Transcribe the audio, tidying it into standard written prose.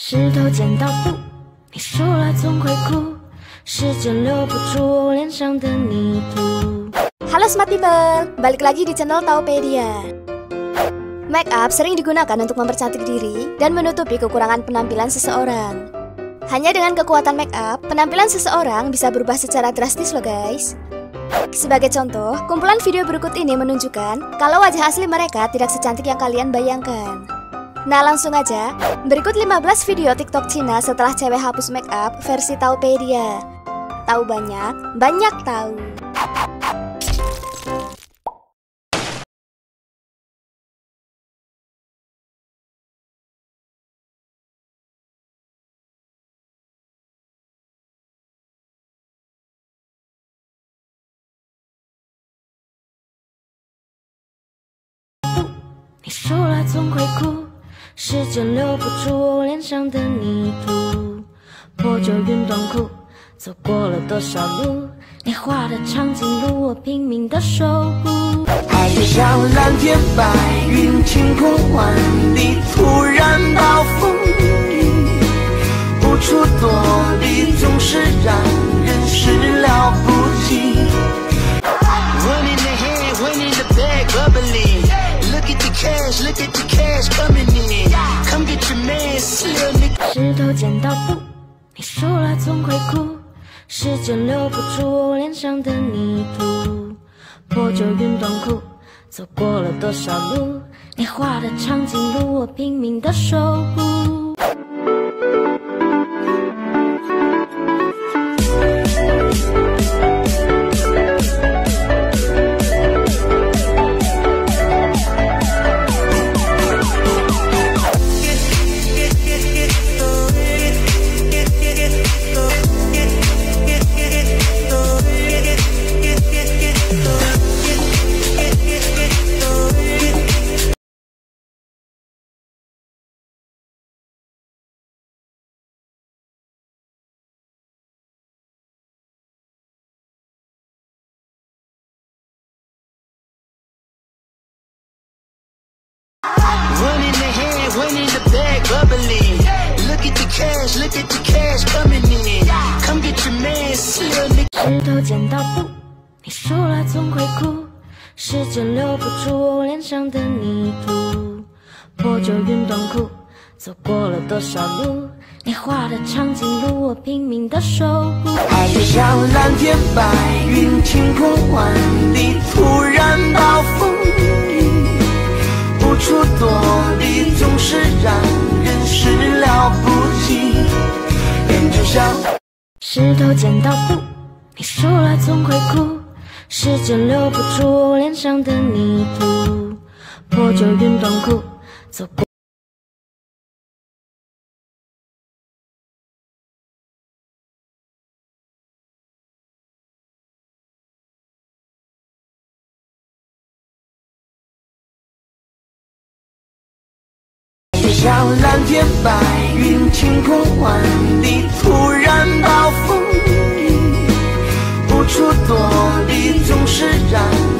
石头剪刀布，你输了总会哭，时间留不住脸上的泥土。 Halo Smart People, balik lagi di channel Taupedia. Make up sering digunakan untuk mempercantik diri dan menutupi kekurangan penampilan seseorang. Hanya dengan kekuatan make up, penampilan seseorang bisa berubah secara drastis loh guys. Sebagai contoh, kumpulan video berikut ini menunjukkan kalau wajah asli mereka tidak secantik yang kalian bayangkan. Nah langsung aja, berikut 15 video TikTok Cina setelah cewek hapus make up versi Taupedia. Tahu banyak, banyak tahu. 你输了总会哭，时间留不住脸上的泥土。破旧运动裤，走过了多少路，你画的长颈鹿，我拼命的守护。 爱就像蓝天白云，晴空万里，突然暴风雨，无处躲避，总是让人始料不及。One in the head, one in the bag, bubbly. Look at the cash, look at the cash coming in. Come get your man, little nigga. 石头剪刀布，你输了总会哭，时间留不住脸上的泥土。破旧运动裤，走过了多少路，你画的长颈鹿，我拼命的守护。 One in the head, one in the bag, bubbly. Look at the cash, look at the cash coming in. Come get your man, little nigga. 石头剪刀布，你输了总会哭，时间留不住脸上的泥土。破旧运动裤，走过了多少路，你画的长颈鹿，我拼命的守护。 爱就像蓝天白云，晴空万里，突然暴风雨，无处躲避，总是让人始料不及。人就像石头剪刀布，你输了总会哭，时间留不住脸上的泥土。破旧运动裤，走过。 就像蓝天白云，晴空万里，突然暴风雨，无处躲避，总是让